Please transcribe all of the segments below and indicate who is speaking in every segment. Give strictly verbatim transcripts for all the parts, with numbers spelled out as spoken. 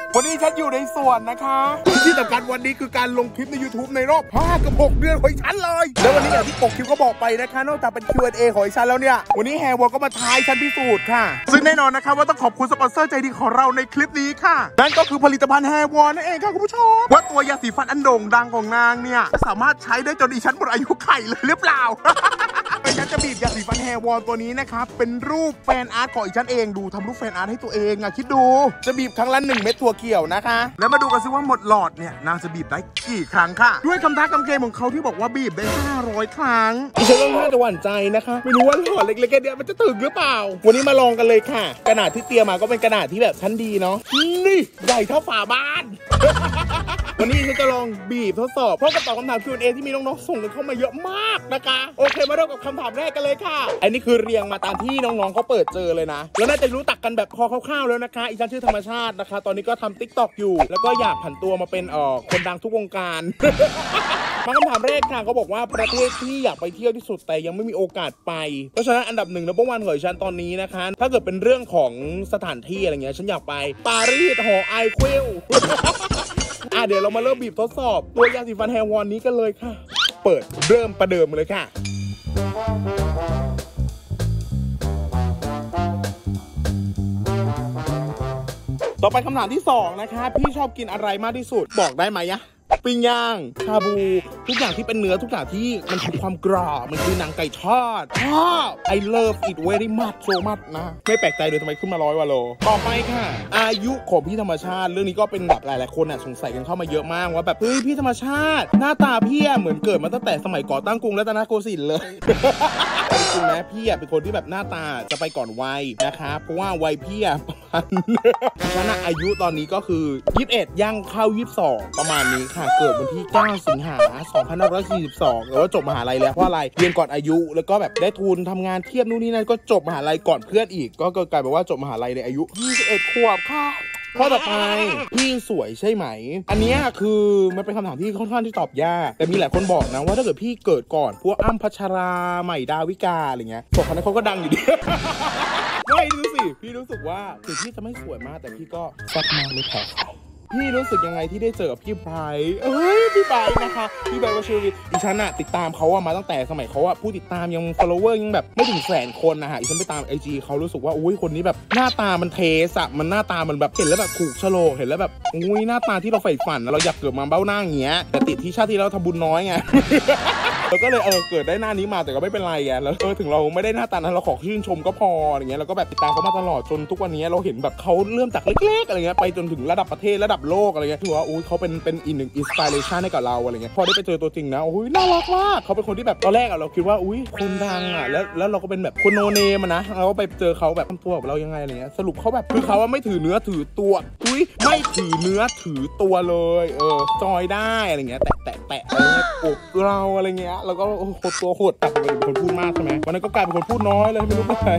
Speaker 1: วันนี้ฉันอยู่ในสวนนะคะที่สำคัญวันนี้คือการลงคลิปใน YouTube ในรอบห้ากับหกเดือนของฉันเลยแล้ววันนี้อย่างที่ปกคลิปก็บอกไปนะคะนอกจากเป็น คิว แอนด์ เอ ของฉันแล้วเนี่ยวันนี้แฮร์วอลก็มาทายฉันพิสูจน์ค่ะซึ่งแน่นอนนะคะว่าต้องขอบคุณสปอนเซอร์ใจดีของเราในคลิปนี้ค่ะนั่นก็คือผลิตภัณฑ์แฮร์วอลนั่นเองค่ะคุณผู้ชมว่าตัวยาสีฟันอันโด่งดังของนางเนี่ยสามารถใช้ได้จนดิฉันหมดอายุไขเลยหรือเปล่าฉันจะบีบยาสีฟันแฮร์วอลตัวนี้นะครับเป็นรูปแฟนอาร์ตของฉันเองดูทำรูปแฟนอาร์ตให้ตัวเองอะคิดดูจะบีบครั้งละหนึ่งเม็ดถั่วเขียวนะคะแล้วมาดูกันซิว่าหมดหลอดเนี่ยนางจะบีบได้กี่ครั้งค่ะด้วยคำท้าคำเกมของเขาที่บอกว่าบีบได้ห้าร้อยครั้งดิฉันต้องน่าจะหวั่นใจนะคะไม่รู้ว่าหลอดเล็กๆแค่นี้มันจะถึงหรือเปล่าวันนี้มาลองกันเลยค่ะกระดาษที่เตรียมมาก็เป็นกระดาษที่แบบชั้นดีเนาะนี่ใหญ่เท่าฝาบ้านวันนี้ฉันจะลองบีบทดสอบเพราะกระตอบคำถาม คิว แอนด์ เอ ที่มีน้องๆส่งกันเข้ามาเยอะมากนะคะโอเคมาเริ่มกับคำถามแรกกันเลยค่ะอันนี้คือเรียงมาตามที่น้องๆเขาเปิดเจอเลยนะแล้วน่าจะรู้จักกันแบบพอคร่าวๆแล้วนะคะอีฉันชื่อธรรมชาตินะคะตอนนี้ก็ทำ ติ๊กต็อก อยู่แล้วก็อยากผันตัวมาเป็นเอ่อคนดังทุกวงการมาคำถามแรกค่ะเขาบอกว่าประเทศที่อยากไปเที่ยวที่สุดแต่ยังไม่มีโอกาสไปเพราะฉะนั้นอันดับหนึ่งนับวันของฉันตอนนี้นะคะถ้าเกิดเป็นเรื่องของสถานที่อะไรเงี้ยฉันอยากไปปารีสหอไอเฟล อ่ะเดี๋ยวเรามาเริ่มบีบทดสอบตัวยาสีฟันแฮร์วอลนี้กันเลยค่ะเปิดเริ่มประเดิมเลยค่ะต่อไปคำถามที่สองนะคะพี่ชอบกินอะไรมากที่สุดบอกได้ไหมยะปิ้งย่างชาบูทุกอย่างที่เป็นเนื้อทุกอย่างที่มันคือความกรอบมันคือหนังไก่ทอดชอบ I love it very much so much นะไม่แปลกใจเลยทำไมขึ้นมาร้อยกว่าโลต่อไปค่ะอายุของพี่ธรรมชาติเรื่องนี้ก็เป็นแบบหลายๆคนอ่ะสงสัยกันเข้ามาเยอะมากว่าแบบเฮ้ยพี่ธรรมชาติหน้าตาพี่เหมือนเกิดมาตั้งแต่สมัยก่อตั้งกรุงรัตนโกสินทร์เลยจริงนะพี่เป็นคนที่แบบหน้าตาจะไปก่อนวัยนะคะเพราะว่าวัยพี่ประมาณฉันอายุตอนนี้ก็คือยี่สิบเอ็ดย่างเข้ายี่สิบสองประมาณนี้ค่ะเกิดวันที่เก้าสิงหาคมสองพันห้าร้อยสี่สิบสองแล้วก็จบมหาลัยแล้วเพราะอะไรเรียนก่อนอายุแล้วก็แบบได้ทุนทำงานเทียบนู่นนี่นั่นก็จบมหาลัยก่อนเพื่อนอีกก็กลายเป็นว่าจบมหาลัยในอายุยี่สิบเอ็ดขวบค่ะข้อต่อไปพี่สวยใช่ไหมอันนี้คือมันเป็นคำถามที่ค่อนข้างที่ตอบยากแต่มีหลายคนบอกนะว่าถ้าเกิดพี่เกิดก่อนพวกอ้ำพัชราใหม่ดาวิกาอะไรเงี้ยสองคนนั้นเขาก็ดังอยู่ดีไม่ดูสิพี่รู้สึกว่าถึงพี่จะไม่สวยมากแต่พี่ก็แซ่บมากไม่แพ้ใครพี่รู้สึกยังไงที่ได้เจอกับพี่ไบรท์เอ้ยพี่ไบรท์นะคะพี่ไบรท์วชิรวิทย์ดิฉันอะติดตามเขาอะมาตั้งแต่สมัยเขาอะผู้ติดตามยัง follower ยังแบบไม่ถึงแสนคนนะฮะดิฉันไปตาม ไอ จี เขารู้สึกว่าอุ้ยคนนี้แบบหน้าตามันเทสอะมันหน้าตามันแบบเห็นแล้วแบบถูกโฉลกเห็นแล้วแบบอุ้ยหน้าตาที่เราใฝ่ฝันเราอยากเกิดมาเบ้าหน้าอย่างเงี้ยแต่ติดที่ชาติที่เราทำบุญน้อยไงเราก็เลยเออเกิดได้หน้านี้มาแต่ก็ไม่เป็นไรไงแล้วเออถึงเราไม่ได้หน้าตานั้นเราขอชื่นชมก็พออะไรเงี้ยเราก็แบบติดตามเขามาตลอดจนทุกวันนี้เราเห็นแบบเขาเริ่มจากเล็กๆอะไรเงี้ยไปจนถึงระดับประเทศระดับโลกอะไรเงี้ยถือว่าอุ้ยเขาเป็นเป็นอีกหนึ่งอินสปิเรชันให้กับเราอะไรเงี้ยพอได้ไปเจอตัวจริงนะอุ้ยน่ารักมากเขาเป็นคนที่แบบตอนแรกอะเราคิดว่าอุ้ยคนดังอะแล้วแล้วเราก็เป็นแบบคนโนเนมนะเราก็ไปเจอเขาแบบทำตัวกับเรายังไงอะไรเงี้ยสรุปเขาแบบคือเขาว่าไม่ถือเนื้อถือตัวอุ้ยไม่ถือเนื้อถือตัวเลยเออจอยได้อะไรเงี้ยแตะแตะแตะอะไรเงี้ยอบเราอะไรเงี้ยแล้วก็โคตรตัวโคตรแต่เป็นคนพูดมากใช่ไหมวันนั้นก็กลายเป็นคนพูดน้อยเลยไม่รู้เป็นไร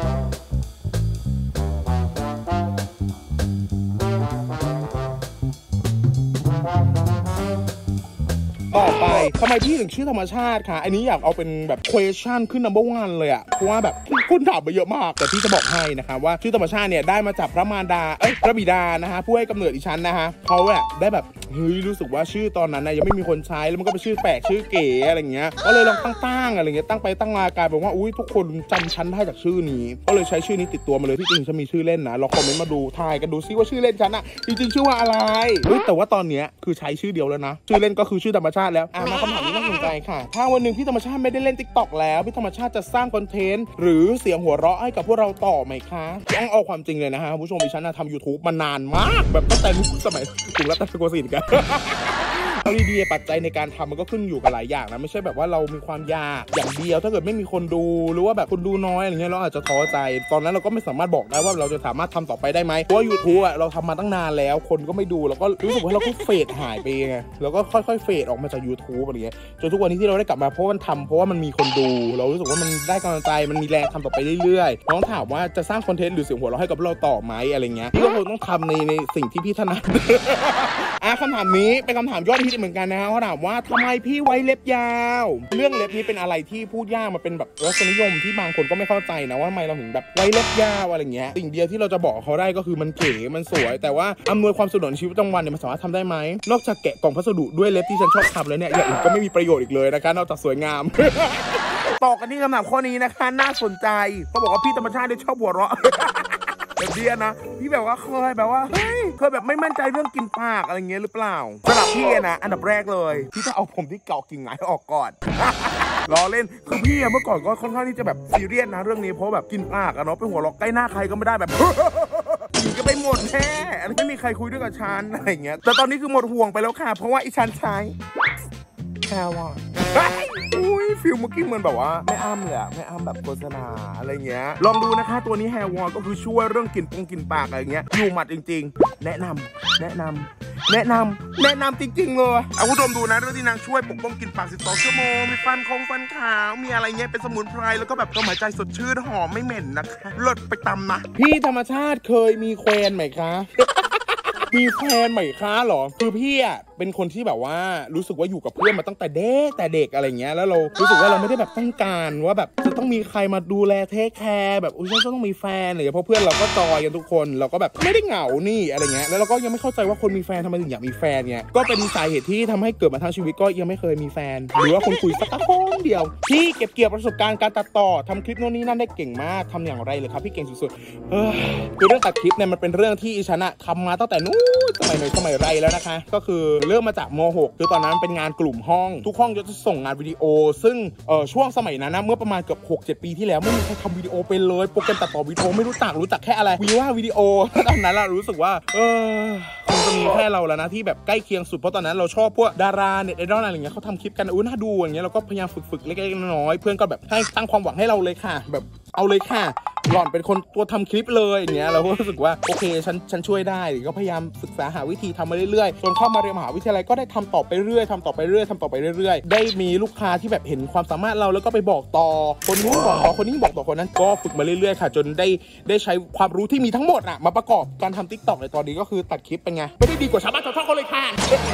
Speaker 1: ต่อไปทำไมพี่ถึงชื่อธรรมชาติคะอันนี้อยากเอาเป็นแบบ question ขึ้น number one เลยอะเพราะว่าแบบคนถามมาเยอะมากแต่พี่จะบอกให้นะคะว่าชื่อธรรมชาติเนี่ยได้มาจากพระมารดาเอ้ยพระบิดานะฮะผู้ให้กำเนิดดิฉันนะฮะเขาแบบได้แบบเฮ้ยรู้สึกว่าชื่อตอนนั้นนะยังไม่มีคนใช้แล้วมันก็เป็นชื่อแปลกชื่อเก๋อะไรเงี้ยก็เลยลองตั้งๆอะไรเงี้ยตั้งไปตั้งมากลายเป็นว่าอุ้ยทุกคนจำฉันได้จากชื่อนี้ก็เลยใช้ชื่อนี้ติดตัวมาเลยที่จริงฉันมีชื่อเล่นนะลองคอมเมนต์มาดูทายกันดูซิว่าชื่อเล่นฉันอะจริงๆชื่อว่าอะไรเฮ้ยแต่ว่าตอนเนี้ยคือใช้ชื่อเดียวแล้วนะชื่อเล่นก็คือชื่อธรรมชาติแล้วอ่ะมาคำถามนี้น่าสนใจค่ะถ้าวันหนึ่งพี่ธรรมชาติไม่ได้เล่น ติ๊กต็อก แล้วพี่ธรรมชาติจะสร้างคอนเทนต์หรือเสียงหัวเราะให้กับพวกเราต่อไหมคะต้องเอาความจริงเลยนะฮะผู้ชมดิฉันทำ YouTube มานานมากแบบตั้งแต่สมัยกรุงรัตนโกสินทร์กันเอาดีๆปัจจัยในการทำมันก็ขึ้นอยู่กับหลายอย่างนะไม่ใช่แบบว่าเรามีความยากอย่างเดียวถ้าเกิดไม่มีคนดูหรือว่าแบบคนดูน้อยอะไรเงี้ยเราอาจจะท้อใจตอนนั้นเราก็ไม่สามารถบอกได้ว่าเราจะสามารถทำต่อไปได้ไหมเพราะว่า YouTube อ่ะเราทำมาตั้งนานแล้วคนก็ไม่ดูเราก็รู้สึกว่าเราก็เฟดหายไปไงแล้วก็ค่อยๆเฟดออกมาจาก YouTube อะไรเงี้ยจนทุกวันนี้ที่เราได้กลับมาเพราะมันทำเพราะว่ามันมีคนดูเรารู้สึกว่ามันได้กำลังใจมันมีแรงทำต่อไปเรื่อยๆน้องถามว่าจะสร้างคอนเทนต์หรือเสียงหัวเราะให้กับเราต่อไหมอะไรเงี้ยพี่ก็คงต้องทำในในสิ่งที่พี่ถนัดอ่ะคำถามนี้เป็นคำถามยอดฮิตดเหมือนกันนะฮะเขาถามว่าทำไมพี่ไว้เล็บยาวเรื่องเล็บนี้เป็นอะไรที่พูดยากมันเป็นแบบรสนิยมที่บางคนก็ไม่เข้าใจนะว่าทำไมเราถึงแบบไว้เล็บยาวอะไรเงี้ยสิ่งเดียวที่เราจะบอกเขาได้ก็คือมันเก๋มันสวยแต่ว่าอำนวยความสะดวกในชีวิตประจำวันเนี่ยมันสามารถทำได้ไหมนอกจากแกะกล่องพัสดุด้วยเล็บที่ฉันชอบทำแล้วเนี่ยอย่างอื่นก็ไม่มีประโยชน์อีกเลยนะคะนอกจากสวยงาม ต่อกันที่คำถามข้อนี้นะคะน่าสนใจเขาบอกว่าพี่ธรรมชาติได้ชอบหัวเราะ แบบเดียนะพี่แบบว่าเคยแบบว่าเฮ้ยเคยแบบไม่มั่นใจเรื่องกินปากอะไรเงี้ยหรือเปล่าสำหรับพี่นะอันดับแรกเลยพี่ต้องเอาผมที่เกาะกิ่งไม้ออกก่อน ล้อเล่นคือพี่เมื่อก่อนก็ค่อนข้างที่จะแบบซีเรียสนะเรื่องนี้เพราะแบบกินปากอะเนาะไปหัวเราะใกล้หน้าใครก็ไม่ได้แบบ หนีก็ไปหมดแท้ไม่มีใครคุยด้วยกับฉันอะไรเงี้ยแต่ตอนนี้คือหมดห่วงไปแล้วค่ะเพราะว่าอีฉันใช้แค่ว่าอุ้ยฟิลเมื่อกี้เหมือนแบบว่าไม่อ้ำเลยอะไม่อ้ำแบบโฆษณาอะไรเงี้ยลองดูนะคะตัวนี้แฮร์วอลก็คือช่วยเรื่องกลิ่นปงกลิ่นปากอะไรเงี้ยอยู่หมัดจริงๆแนะนำแนะนำแนะนำแนะนำจริงๆเลยเอาคุณผู้ชมดูนะเรื่องที่นางช่วยปกป้องกลิ่นปากสิบสองชั่วโมงมีฟันคงฟันขาวมีอะไรเงี้ยเป็นสมุนไพรแล้วก็แบบลมหายใจสดชื่นหอมไม่เหม็นนะคะเลิศไปตำนะพี่ธรรมชาติเคยมีแควนไหมคะ มีแฟนใหม่ค้าหรอคือพี่อ่ะเป็นคนที่แบบว่ารู้สึกว่าอยู่กับเพื่อนมาตั้งแต่เด็กแต่เด็กอะไรเงี้ยแล้วเรารู้สึกว่าเราไม่ได้แบบต้องการว่าแบบจะต้องมีใครมาดูแลเทคแคร์แบบอุ้ยฉันต้องมีแฟนอะไรเพราะเพื่อนเราก็จอยกันทุกคนเราก็แบบไม่ได้เหงานี่อะไรเงี้ยแล้วเราก็ยังไม่เข้าใจว่าคนมีแฟนทำไมถึงอยากมีแฟนเงี้ยก็เป็นสาเหตุที่ทำให้เกิดมาทั้งชีวิตก็ยังไม่เคยมีแฟนหรือว่าคนคุยสักคนเดียวพี่เก็บเกี่ยวประสบการณ์การตัดต่อทำคลิปโน่นนี่นั่นได้เก่งมากทำอย่างไรเลยครับพี่เก่งสุดๆเออคือเรื่องตัดคลิปเนี่ยมันเป็นเรื่องที่ฉันอะทำมาตั้งแต่นู้นสมัยไหนสมัยไรแล้วนะคะก็คือเริ่มมาจากม หกคือตอนนั้นเป็นงานกลุ่มห้องทุกห้องจะส่งงานวิดีโอซึ่งเออช่วงสมัยนั้นนะเมื่อประมาณเกือบ หกเจ็ด ปีที่แล้วไม่มีใครทำวิดีโอเป็นเลยโปรแกรมตัดต่อวิดีโอไม่รู้จักรู้จักแค่อะไรวีว่าวิดีโอตอนนั้นเรารู้สึกว่าเออคงจะมีแค่เราแล้วนะที่แบบใกล้เคียงสุดเพราะตอนนั้นเราชอบพวกดาราเน็ตไอดอลอะไรอย่างเงี้ยเขาทำคลิปกันอุ้ยน่าดูอย่างเงี้ยเราก็พยายามฝึกๆเล็กๆน้อยๆเพื่อนก็แบบให้ตั้งความหวังให้เราเลยค่ะแบบเอาเลยค่ะหล่อนเป็นคนตัวทำคลิปเลยอย่างเงี้ยเราก็รู้สึกว่าโอเคฉันฉันช่วยได้ก็พยายามศึกษาหาวิธีทำมาเรื่อยๆจนเข้ามาเรียนมหาวิทยาลัยก็ได้ทำต่อไปเรื่อยทำต่อไปเรื่อยทำต่อไปเรื่อยๆได้มีลูกค้าที่แบบเห็นความสามารถเราแล้วก็ไปบอกต่อคนนี้บอกต่อคนนี้บอกต่อคนนั้นก็ฝึกมาเรื่อยๆค่ะจนได้ได้ใช้ความรู้ที่มีทั้งหมดอ่ะมาประกอบการทำ ติ๊กต็อก ในตอนนี้ก็คือตัดคลิปเป็นไงไม่ได้ดีกว่าชาวบ้านชาวช่องเขาเลยค่ะ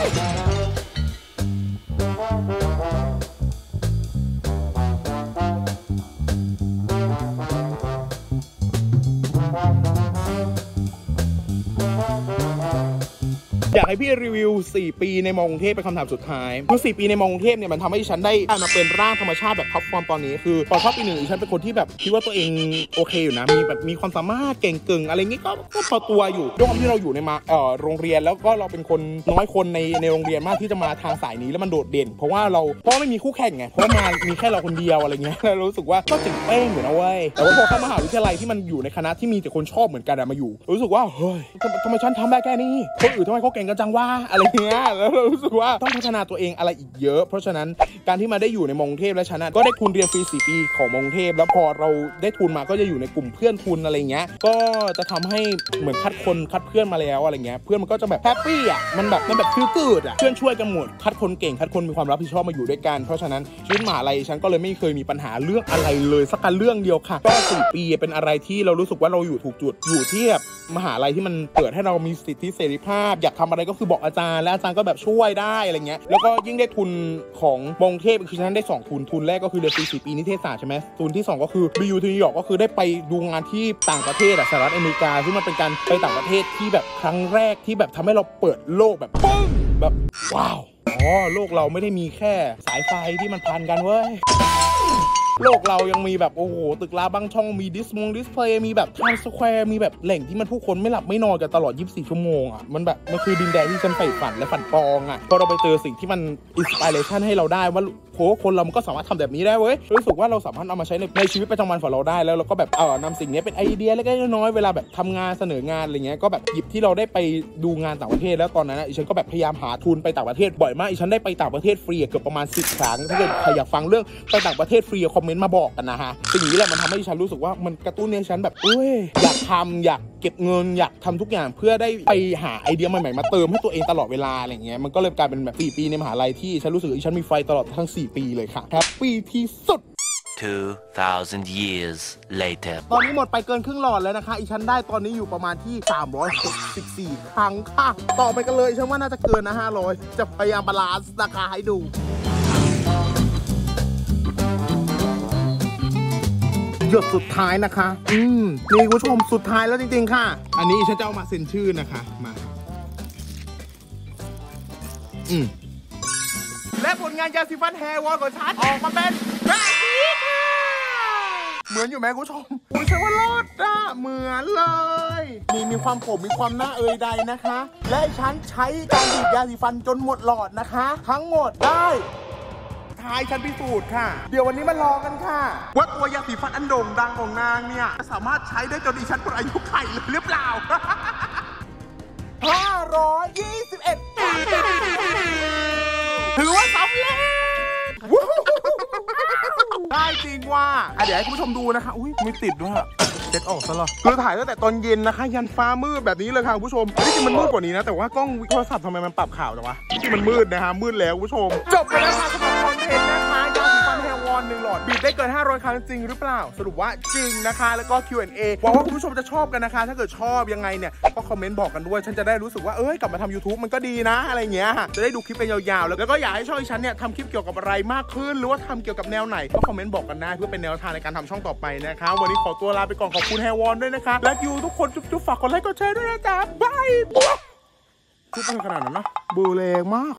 Speaker 1: อยากให้พี่รีวิวสี่ปีในมอกรุงเทพเป็นคำถามสุดท้ายคือสี่ปีในมอกรุงเทพเนี่ยมันทำให้ฉันได้มาเป็นร่างธรรมชาติแบบท็อปฟอร์มตอนนี้คือตอนเข้าปีหนึ่งฉันเป็นคนที่แบบคิดว่าตัวเองโอเคอยู่นะมีแบบมีความสามารถเก่งเก่งอะไรเงี้ยก็ก็พอตัวอยู่ด้วยความที่เราอยู่ในมาเอ่อโรงเรียนแล้วก็เราเป็นคนน้อยคนในในโรงเรียนมากที่จะมาทางสายนี้แล้วมันโดดเด่นเพราะว่าเราเพราะไม่มีคู่แข่งไงเพราะมามีแค่เราคนเดียวอะไรเงี้ยเรารู้สึกว่าก็เจ๋งเป้งอยู่นะเว้ยแต่ว่าพอเข้ามหาวิทยาลัยที่มันอยู่ในคณะที่มีแต่คนชอบเหมือนกันมาอยู่รู้สึกว่าเฮ้ยทำไมฉันทำได้แค่นี้คนอื่นทำไมเขาเก่งกันจังวะอะไรเงี้ยแล้วเรารู้สึกว่าต้องพัฒนาตัวเองอะไรอีกเยอะเพราะฉะนั้นการที่มาได้อยู่ในมอกรุงเทพและชนะก็ได้ทุนเรียนฟรีสี่ปีของมอกรุงเทพแล้วพอเราได้ทุนมาก็จะอยู่ในกลุ่มเพื่อนทุนอะไรเงี้ยก็จะทำให้เหมือนคัดคนคัดเพื่อนมาแล้วอะไรเงี้ยเพื่อนมันก็จะแบบแฮปปี้อ่ะมันแบบมันแบบฟิลกู๊ดอ่ะเพื่อนช่วยกันหมดคัดคนเก่งคัดคนมีความรับผิดชอบมาอยู่ด้วยกันเพราะฉะนั้นชีวิตมหาลัยฉันก็เลยไม่เคยมีปัญหาเรื่องอะไรเลยสักการเรื่องเดียวค่ะก็สี่ปีเป็นอะไรที่เรารู้สึกว่าเราอยู่ถูกจุดอยู่ที่แบบมหาลัยที่มันเปิดให้เรามีสิทธิเสรีภาพอยากทำอะไรก็คือบอกอาจารย์และอาจารย์ก็แบบช่วยได้อะไรเงี้ยแล้วก็ยิ่งได้ทุนของมอกรุงเทพคือฉันได้สองทุนทุนแรกก็คือเรียนฟรีสี่ปีนิเทศศาสตร์ใช่ไหมทุนที่สองก็คือบียูที่นิวยอร์กก็คือได้ไปดูงานที่ต่างประเทศอะสหรัฐอเมริกาซึ่งมันเป็นการไปต่างประเทศที่แบบครั้งแรกที่แบบทำให้เราเปิดโลกแบบปึ้งแบบว้าวอ๋อโลกเราไม่ได้มีแค่สายไฟที่มันพันกันเว้ยโลกเรายังมีแบบโอ้โหตึกราบางช่องมีดิสมงดิสเพลย์มีแบบไทม์สแควร์มีแบบแหล่งที่มันผู้คนไม่หลับไม่นอนกันตลอดยี่สิบสี่ชั่วโมงอ่ะมันแบบมันคือดินแดนที่ฉันใฝ่ฝันและฝันปองอ่ะพอเราไปเจอสิ่งที่มันอินสปิเรชันให้เราได้ว่าโหคนเรามันก็สามารถทำแบบนี้ได้เว้ยรู้สึกว่าเราสามารถเอามาใช้ในในชีวิตประจำวันของเราได้แล้วเราก็แบบเออนำสิ่งนี้เป็นไอเดียเล็กๆน้อยๆเวลาแบบทำงานเสนองานอะไรเงี้ยก็แบบหยิบที่เราได้ไปดูงานต่างประเทศแล้วตอนนั้นอีฉันก็แบบพยายามหาทุนไปต่างประเทศบ่อยมากอีฉันได้ไปต่างประเทศฟรีเกือบประมาณสิบครั้งถ้าเกิดใครอยากฟังเรื่องไปต่างประเทศฟรีคอมเมนต์มาบอกกันนะฮะสิ่งนี้แหละมันทำให้ฉันรู้สึกว่ามันกระตุ้นในฉันแบบเอ้ยอยากทำอยากเก็บเงินอยากทำทุกอย่างเพื่อได้ไปหาไอเดียใหม่ๆมาเติมให้ตัวเองตลอดเวลาอะไรเงี้ยมันก็เลยกลายเป็นแบบสี่ปีในมหาลัยที่ฉันรู้สึกว่าฉันมีไฟตลอดทั้งสี่ปีเลยค่ะแฮปปี้ที่สุด
Speaker 2: two thousand years later
Speaker 1: ตอนนี้หมดไปเกินครึ่งหลอดแล้วนะคะอีฉันได้ตอนนี้อยู่ประมาณที่สามร้อยหกสิบสี่ครั้งค่ะต่อไปกันเลยฉันว่าน่าจะเกินนะห้าร้อยจะพยายามบาลานซ์ราคาให้ดูหยดสุดท้ายนะคะอืมนี่คุณผู้ชมสุดท้ายแล้วจริงๆค่ะอันนี้ฉันจะเอามาเซ็นชื่อนะคะมาอืมและผลงานยาสีฟันแฮร์วอลของฉันออกมาเป็นแบบนี้ค่ะเหมือนอยู่ไหมคุณผู้ชมคุณใช่ว่ารอดอ่ะเหมือนเลยนี่มีความผมมีความหน้าเอ่ยใดนะคะ และฉันใช้การบีบยาสีฟันจนหมดหลอดนะคะ ทั้งหมดได้ท้ายฉันพิสูจน์ค่ะเดี๋ยววันนี้มาลองกันค่ะว่าตัวยาสีฟันอันโด่งดังของนางเนี่ยจะสามารถใช้ได้จนดิฉันหมดอายุไขเลยหรือเปล่า ห้าร้อยยี่สิบเอ็ด ถือว่าสำเร็จได้จริงว่าเดี๋ยวให้คุณผู้ชมดูนะคะอุ้ยมีติดด้วยเด็ดออกซะหรอคือถ่ายตั้งแต่ตอนเย็นนะคะยันฟ้ามืดแบบนี้เลยค่ะคุณผู้ชมที่จริงมันมืดกว่านี้นะแต่ว่ากล้องโทรศัพท์ทำไมมันปรับข่าวจังวะที่มันมืดนะคะมืดแล้วคุณผู้ชมจบไปแล้วค่ะสำหรับคอนเทนต์นะคะยาสีฟันแฮร์วอนหนึ่งหลอดบีบได้เกินห้าร้อยครั้งจริงหรือเปล่าสรุปว่าจริงนะคะแล้วก็ คิว แอนด์ เอ หวังว่าคุณผู้ชมจะชอบกันนะคะถ้าเกิดชอบยังไงเนี่ยก็คอมเมนต์บอกกันด้วยฉันจะได้รู้สึกว่าเอ้ยกลับมาทำ YouTube มันก็ดีนะอะไรเงี้ยจะได้ดูคลิปกันยาวๆแล้วก็อยากให้ช่องฉันเนี่ยทำคลิปเกี่ยวกับอะไรมากขึ้นหรือว่าทำเกี่ยวกับแนวไหนก็คอมเมนต์บอกกันได้เพื่อเป็นแนวทางในการทำช่องต่อไปนะคะวันนี้ขอตัวลาไปก่อนขอบคุณแฮร์วอนด้วยนะคะและยูทุกคนจุ๊บๆฝากกดไลค์กดแชร์ด้วยนะจ๊ะบายจุ๊บขนาดนั้นนะเบอร์แรงมาก